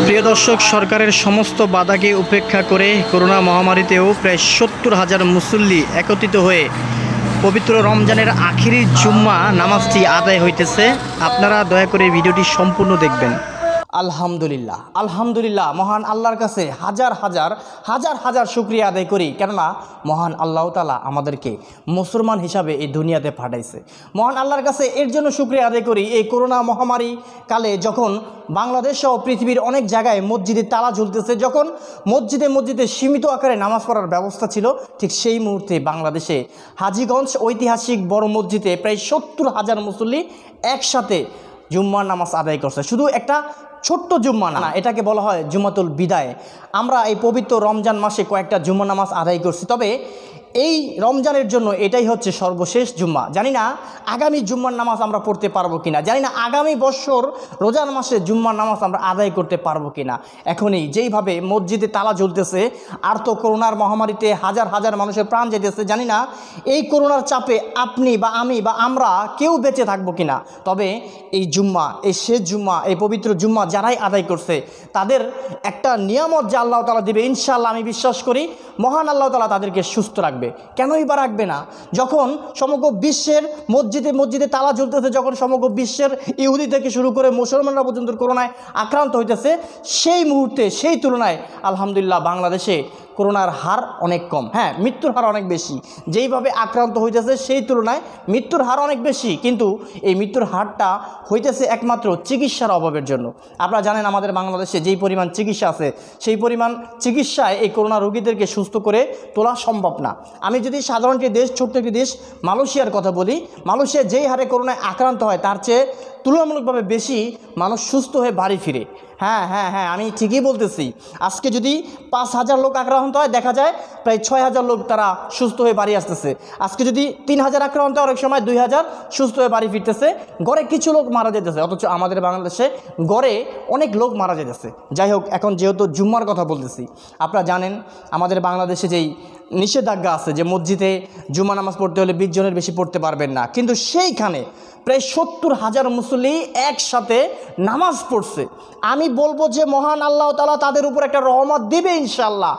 প্রিয় দর্শক, সরকারের সমস্ত বাধাকে উপেক্ষা করে করোনা মহামারীতেও প্রায় ৭০,০০০ মুসল্লি একত্রিত হয়ে পবিত্র রমজানের আখিরি জুম্মা নামাজটি আদায় হইতেছে। আপনারা দয়া করে ভিডিওটি সম্পূর্ণ দেখবেন। আলহামদুলিল্লাহ, আলহামদুলিল্লাহ, মহান আল্লাহর কাছে হাজার হাজার হাজার হাজার শুকরিয়া আদায় করি। কেননা মহান আল্লাহ তাআলা আমাদেরকে মুসলমান হিসাবে এই দুনিয়াতে পাঠাইছে। মহান আল্লাহর কাছে এর জন্য শুকরিয়া আদায় করি, এই করোনা মহামারী কালে যখন বাংলাদেশ সহ পৃথিবীর অনেক জায়গায় মসজিদে তালা ঝুলতেছে, যখন মসজিদে সীমিত আকারে নামাজ পড়ার ব্যবস্থা ছিল, ঠিক সেই মুহূর্তে বাংলাদেশে হাজীগঞ্জ ঐতিহাসিক বড় মসজিদে প্রায় ৭০,০০০ মুসল্লি একসাথে জুম্মার নামাজ আদায় করছে। শুধু একটা ছোট্ট জুম্মা না, এটাকে বলা হয় জুমাতুল বিদায়। আমরা এই পবিত্র রমজান মাসে কয়েকটা জুম্মা নামাজ আদায় করছি, তবে এই রমজানের জন্য এটাই হচ্ছে সর্বশেষ জুম্মা। জানি না আগামী জুম্মার নামাজ আমরা পড়তে পারবো কিনা, জানি না আগামী বছর রোজার মাসে জুম্মার নামাজ আমরা আদায় করতে পারবো কিনা। এখনই যেইভাবে মসজিদে তালা ঝুলতেছে, আর তো করোনার মহামারীতে হাজার হাজার মানুষের প্রাণ যেতেছে, জানি না এই করোনার চাপে আপনি বা আমি বা আমরা কেউ বেঁচে থাকবো কিনা। তবে এই জুম্মা, এই শেষ জুম্মা, এই পবিত্র জুম্মা যারাই আদায় করছে তাদের একটা নিয়ামত যে আল্লাহ তাআলা দিবে, ইনশাআল্লাহ আমি বিশ্বাস করি মহান আল্লাহ তাআলা তাদেরকে সুস্থ রাখবে। কেনই বা রাখবে না? যখন সমগ্র বিশ্বের মসজিদে তালা ঝুলতেছে, যখন সমগ্র বিশ্বের ইহুদি থেকে শুরু করে মুসলমানরা পর্যন্ত করোনায় আক্রান্ত হইতেছে, সেই মুহূর্তে সেই তুলনায় আলহামদুলিল্লাহ বাংলাদেশে করোনার হার অনেক কম। হ্যাঁ, মৃত্যুর হার অনেক বেশি। যেইভাবে আক্রান্ত হইতেছে সেই তুলনায় মৃত্যুর হার অনেক বেশি, কিন্তু এই মৃত্যুর হারটা হইতেছে একমাত্র চিকিৎসার অভাবের জন্য। আপনারা জানেন আমাদের বাংলাদেশে যেই পরিমাণ চিকিৎসা আছে, সেই পরিমাণ চিকিৎসায় এই করোনা রোগীদেরকে সুস্থ করে তোলা সম্ভব না। আমি যদি সাধারণ একটি দেশ, ছোট্ট একটি দেশ মালয়েশিয়ার কথা বলি, মালয়েশিয়া যেই হারে করোনায় আক্রান্ত হয় তার চেয়ে তুলনামূলকভাবে বেশি মানুষ সুস্থ হয়ে বাড়ি ফিরে। হ্যাঁ হ্যাঁ হ্যাঁ, আমি ঠিকই বলতেছি। আজকে যদি ৫,০০০ লোক আক্রান্ত হয়, দেখা যায় প্রায় ৬,০০০ লোক তারা সুস্থ হয়ে বাড়ি আসতেছে। আজকে যদি ৩,০০০ আক্রান্ত হয়, অনেক সময় ২,০০০ সুস্থ হয়ে বাড়ি ফিরতেছে। গড়ে কিছু লোক মারা যেতেছে, অথচ আমাদের বাংলাদেশে গড়ে অনেক লোক মারা যেতেছে। যাই হোক, এখন যেহেতু জুম্মার কথা বলতেছি, আপনারা জানেন আমাদের বাংলাদেশে যেই নিষেধাজ্ঞা আছে যে মসজিদে জুম্মা নামাজ পড়তে হলে ২০ জনের বেশি পড়তে পারবেন না, কিন্তু সেইখানে প্রায় ৭০,০০০ মুসল্লি একসাথে নামাজ পড়ছে। আমি বলবো যে মহান আল্লাহ তাআলা তাদের উপর একটা রহমত দিবে ইনশাআল্লাহ।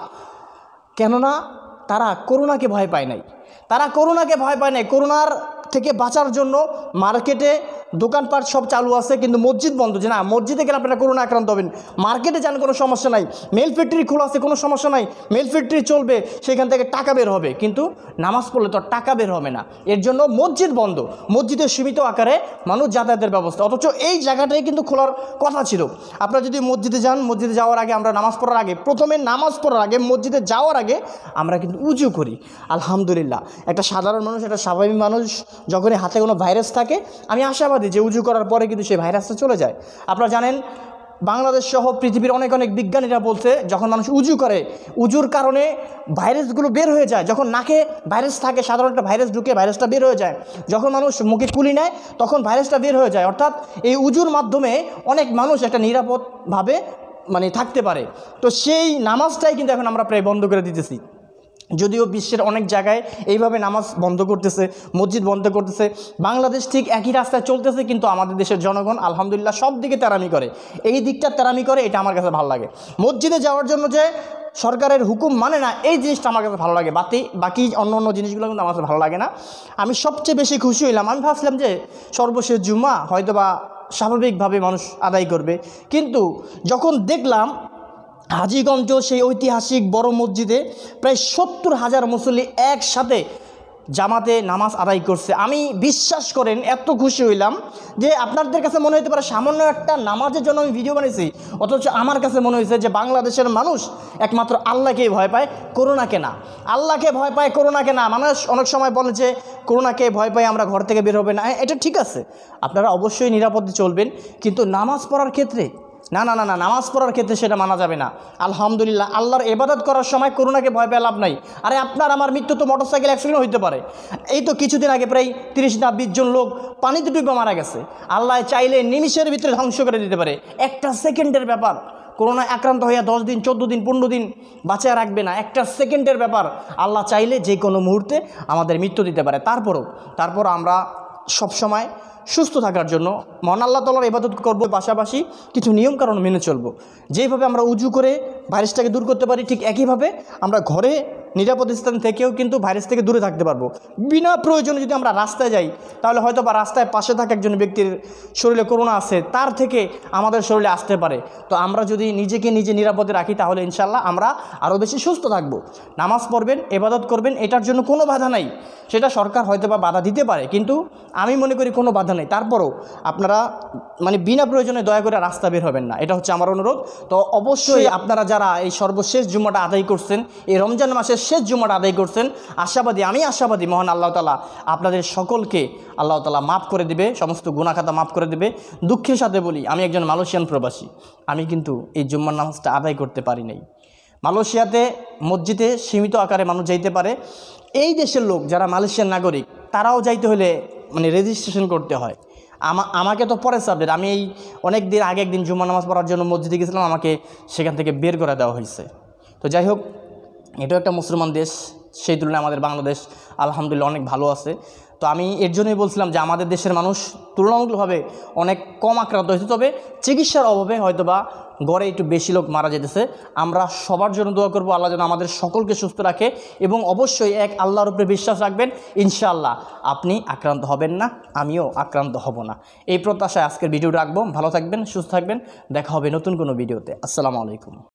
কেননা তারা করোনাকে ভয় পায় নাই, করোনার থেকে বাঁচার জন্য মার্কেটে দোকানপাট সব চালু আছে, কিন্তু মসজিদ বন্ধ। যে না, মসজিদে গেলে আপনারা করোনা আক্রান্ত হবেন, মার্কেটে যান কোনো সমস্যা নাই, মেল ফ্যাক্টরি খোলা আছে কোনো সমস্যা নাই, মেল ফ্যাক্টরি চলবে, সেখান থেকে টাকা বের হবে, কিন্তু নামাজ পড়লে তো টাকা বের হবে না। এর জন্য মসজিদ বন্ধ, মসজিদে সীমিত আকারে মানুষ যাতায়াতের ব্যবস্থা, অথচ এই জায়গাটাই কিন্তু খোলার কথা ছিল। আপনারা যদি মসজিদে যান, মসজিদে যাওয়ার আগে আমরা নামাজ পড়ার আগে, প্রথমে নামাজ পড়ার আগে মসজিদে যাওয়ার আগে আমরা কিন্তু উজু করি। আলহামদুলিল্লাহ, একটা সাধারণ মানুষ, একটা স্বাভাবিক মানুষ যখনই হাতে কোনো ভাইরাস থাকে, আমি আশাবাদী যে উজু করার পরে কিন্তু সেই ভাইরাসটা চলে যায়। আপনারা জানেন বাংলাদেশ সহ পৃথিবীর অনেক বিজ্ঞানীরা বলছে, যখন মানুষ উজু করে, উজুর কারণে ভাইরাসগুলো বের হয়ে যায়। যখন নাকে ভাইরাস থাকে, সাধারণ একটা ভাইরাস ঢুকে ভাইরাসটা বের হয়ে যায়। যখন মানুষ মুখে কুলি নেয়, তখন ভাইরাসটা বের হয়ে যায়। অর্থাৎ এই উজুর মাধ্যমে অনেক মানুষ একটা নিরাপদভাবে থাকতে পারে। তো সেই নামাজটাই কিন্তু এখন আমরা প্রায় বন্ধ করে দিতেছি। যদিও বিশ্বের অনেক জায়গায় এইভাবে নামাজ বন্ধ করতেছে, মসজিদ বন্ধ করতেছে, বাংলাদেশ ঠিক একই রাস্তায় চলতেছে, কিন্তু আমাদের দেশের জনগণ আলহামদুলিল্লাহ সব দিকে তেরামি করে, এই দিকটা তেরামি করে, এটা আমার কাছে ভালো লাগে। মসজিদে যাওয়ার জন্য যে সরকারের হুকুম মানে না, এই জিনিসটা আমার কাছে ভালো লাগে। বাকি অন্য জিনিসগুলো কিন্তু আমার কাছে ভালো লাগে না। আমি সবচেয়ে বেশি খুশি হইলাম, আমি ভাবছিলাম যে সর্বশেষ জুম্মা হয়তো বা স্বাভাবিকভাবে মানুষ আদায় করবে, কিন্তু যখন দেখলাম হাজীগঞ্জ সেই ঐতিহাসিক বড় মসজিদে প্রায় ৭০,০০০ মুসল্লি একসাথে জামাতে নামাজ আদায় করছে, আমি বিশ্বাস করেন এত খুশি হইলাম যে আপনাদের কাছে মনে হতে পারে সামান্য একটা নামাজের জন্য আমি ভিডিও বানিয়েছি, অথচ আমার কাছে মনে হয়েছে যে বাংলাদেশের মানুষ একমাত্র আল্লাহকেই ভয় পায়, করোনাকে না। আল্লাহকে ভয় পায়, করোনাকে না। মানুষ অনেক সময় বলে যে করোনাকে ভয় পায়, আমরা ঘর থেকে বের হবে না। এটা ঠিক আছে, আপনারা অবশ্যই নিরাপদে চলবেন, কিন্তু নামাজ পড়ার ক্ষেত্রে না, নামাজ পড়ার ক্ষেত্রে সেটা মানা যাবে না। আলহামদুলিল্লাহ, আল্লাহর ইবাদত করার সময় করোনাকে ভয় পেয়ে লাভ নাই। আরে আপনার আমার মৃত্যু তো মোটরসাইকেল অ্যাক্সিডেন্ট হইতে পারে। এই তো কিছুদিন আগে প্রায় ৩০ না ২০ জন লোক পানিতে ডুবে মারা গেছে। আল্লাহ চাইলে নিমিষের ভিতরে ধ্বংস করে দিতে পারে, একটা সেকেন্ডের ব্যাপার। করোনায় আক্রান্ত হইয়া ১০ দিন ১৪ দিন ১৫ দিন বাঁচিয়ে রাখবে না, একটা সেকেন্ডের ব্যাপার। আল্লাহ চাইলে যে কোনো মুহূর্তে আমাদের মৃত্যু দিতে পারে। তারপর আমরা সবসময় সুস্থ থাকার জন্য মহান আল্লাহ তাআলার ইবাদত করব, পাশাপাশি কিছু নিয়মকানুন মেনে চলবো। যেভাবে আমরা উজু করে ভাইরাসটাকে দূর করতে পারি, ঠিক একইভাবে আমরা ঘরে নিরাপদ স্থান থেকেও কিন্তু ভাইরাস থেকে দূরে থাকতে পারবো। বিনা প্রয়োজনে যদি আমরা রাস্তায় যাই, তাহলে হয়তো বা রাস্তায় পাশে থাকা একজন ব্যক্তির শরীরে করোনা আছে, তার থেকে আমাদের শরীরে আসতে পারে। তো আমরা যদি নিজেকে নিজে নিরাপদে রাখি, তাহলে ইনশাল্লাহ আমরা আরও বেশি সুস্থ থাকবো। নামাজ পড়বেন, ইবাদত করবেন, এটার জন্য কোনো বাধা নাই। সেটা সরকার হয়তো বা বাধা দিতে পারে, কিন্তু আমি মনে করি কোনো বাধা নেই। তারপরও আপনারা বিনা প্রয়োজনে দয়া করে রাস্তা বের হবেন না, এটা হচ্ছে আমার অনুরোধ। তো অবশ্যই আপনারা যারা এই সর্বশেষ জুম্মাটা আদায় করছেন, এই রমজান মাসের শেষ জুম্মাটা আদায় করছেন, আমি আশাবাদী মহান আল্লাহ তাআলা আপনাদের সকলকে আল্লাহ তাআলা মাফ করে দিবে, সমস্ত গুনাহ খাতা মাফ করে দিবে। দুঃখের সাথে বলি, আমি একজন মালয়েশিয়ান প্রবাসী, আমি কিন্তু এই জুম্মার নামাজটা আদায় করতে পারি নাই। মালয়েশিয়াতে মসজিদে সীমিত আকারে মানুষ যাইতে পারে। এই দেশের লোক যারা মালয়েশিয়ান নাগরিক, তারাও যাইতে হলে রেজিস্ট্রেশন করতে হয়। আমাকে তো পরে সাবজেক্ট, আমি এই অনেক দিন আগে একদিন জুম্মা নামাজ পড়ার জন্য মসজিদে গেছিলাম, আমাকে সেখান থেকে বের করে দেওয়া হয়েছে। তো যাই হোক, এটাও একটা মুসলমান দেশ, সেই তুলনায় আমাদের বাংলাদেশ আলহামদুলিল্লাহ অনেক ভালো আছে। তো আমি এর জন্যই বলছিলাম যে আমাদের দেশের মানুষ তুলনামূলকভাবে অনেক কম আক্রান্ত হয়েছে, তবে চিকিৎসার অভাবে হয়তোবা গড়ে একটু বেশি লোক মারা যেতেছে। আমরা সবার জন্য দোয়া করব, আল্লাহ যেন আমাদের সকলকে সুস্থ রাখে, এবং অবশ্যই এক আল্লাহর উপরে বিশ্বাস রাখবেন। ইনশাআল্লাহ আপনি আক্রান্ত হবেন না, আমিও আক্রান্ত হব না, এই প্রত্যাশায় আজকের ভিডিওটা রাখবো। ভালো থাকবেন, সুস্থ থাকবেন, দেখা হবে নতুন কোনো ভিডিওতে। আসসালামু আলাইকুম।